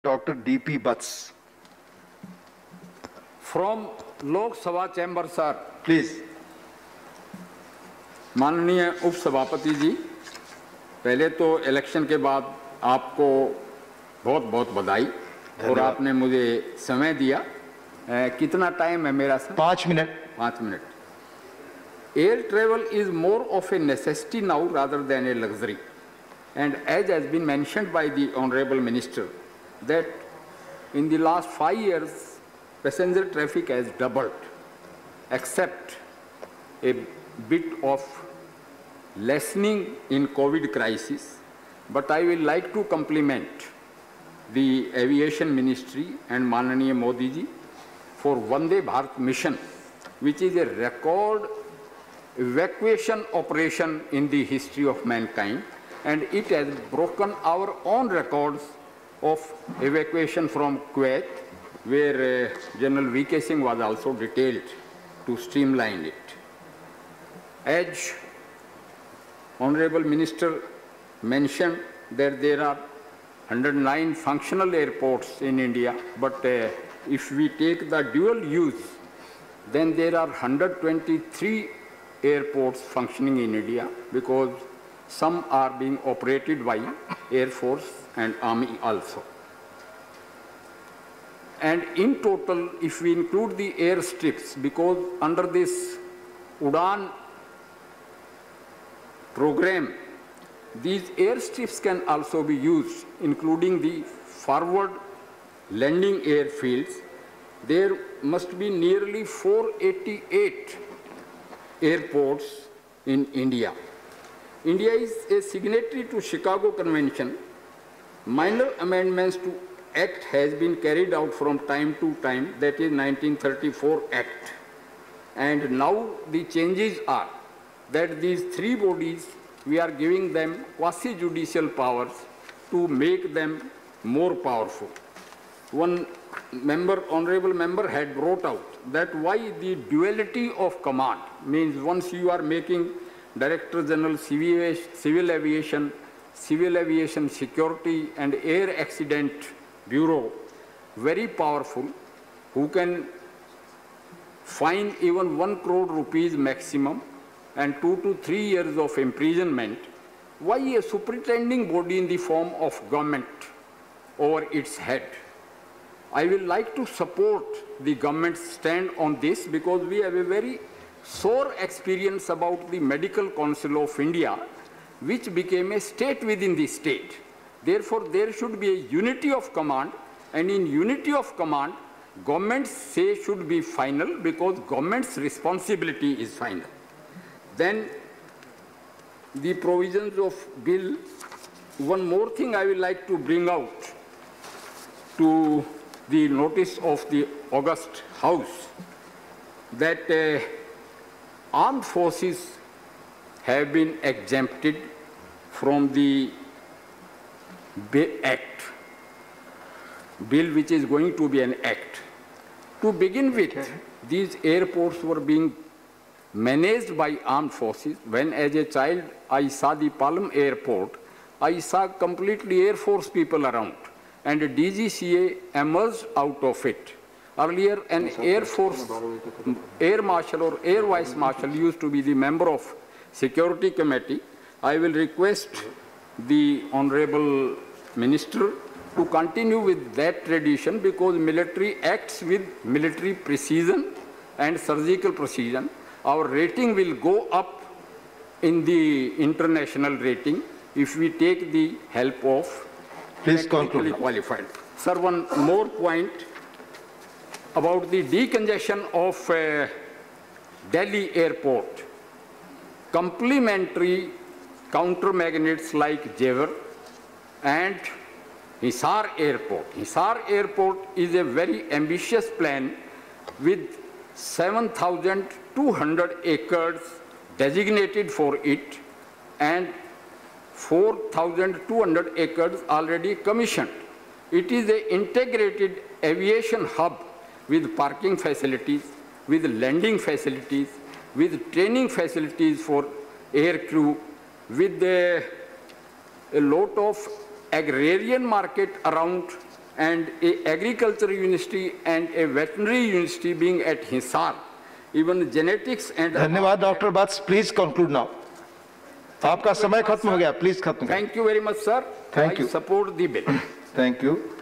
Dr. D.P. Butts. From Lok Sabha chamber, sir. Please. माननीय उप सभापति जी, पहले तो इलेक्शन के बाद आपको बहुत बहुत बधाई और आपने मुझे समय दिया। कितना टाइम है मेरा sir? 5 minute. 5 minute. Air travel is more of a necessity now rather than a luxury. And as has been mentioned by the Honorable Minister, that in the last 5 years, passenger traffic has doubled, except a bit of lessening in COVID crisis. But I will like to compliment the Aviation Ministry and Mananiya Modi ji for Vande Bharat mission, which is a record evacuation operation in the history of mankind, and it has broken our own records of evacuation from Kuwait, where General V.K. Singh was also detailed to streamline it. As Honorable Minister mentioned that there are 109 functional airports in India, but if we take the dual use, then there are 123 airports functioning in India, because some are being operated by Air Force and Army also. And in total, if we include the airstrips, because under this UDAN program, these airstrips can also be used, including the forward landing airfields. There must be nearly 488 airports in India. India is a signatory to Chicago Convention. Minor amendments to Act has been carried out from time to time, that is 1934 Act. And now the changes are that these three bodies, we are giving them quasi-judicial powers to make them more powerful. One member, honorable member, had brought out that why the duality of command means once you are making Director General Civil Aviation, Civil Aviation Security and Air Accident Bureau, very powerful, who can fine even 1 crore rupees maximum and 2 to 3 years of imprisonment. Why a superintending body in the form of government over its head? I will like to support the government's stand on this, because we have a very sore experience about the Medical Council of India, which became a state within the state. Therefore, there should be a unity of command, and in unity of command, government's say should be final, because government's responsibility is final. Then the provisions of bill, one more thing I will like to bring out to the notice of the August House, that armed forces have been exempted from the Act, bill which is going to be an act. To begin with, these airports were being managed by armed forces. When as a child I saw the Palm Airport, I saw completely Air Force people around, and DGCA emerged out of it. Earlier, an Air Force Air Marshal or Air Vice Marshal used to be the member of Security Committee. I will request the Honorable Minister to continue with that tradition, because military acts with military precision and surgical precision. Our rating will go up in the international rating if we take the help of technically qualified. Sir, one more point about the decongestion of Delhi airport. Complementary counter-magnets like Jewar and Hisar Airport. Hisar Airport is a very ambitious plan with 7,200 acres designated for it and 4,200 acres already commissioned. It is an integrated aviation hub with parking facilities, with landing facilities, with training facilities for air crew, with a lot of agrarian market around and a agriculture university and a veterinary university being at Hisar. Even genetics and... धन्यवाद doctor Butts, please conclude now. आपका समय खत्म हो गया, please खत्म. Thank you very much, sir. Thank you. I support the bill. Thank you.